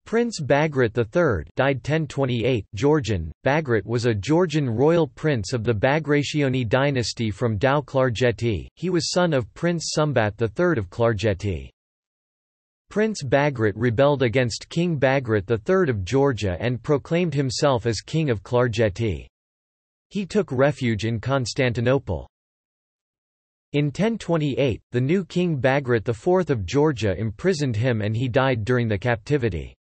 Prince Bagrat III died 1028 Georgian. Bagrat was a Georgian royal prince of the Bagrationi dynasty from Dau Klarjeti. He was son of Prince Sumbat III of Klarjeti. Prince Bagrat rebelled against King Bagrat III of Georgia and proclaimed himself as King of Klarjeti. He took refuge in Constantinople. In 1028, the new King Bagrat IV of Georgia imprisoned him and he died during the captivity.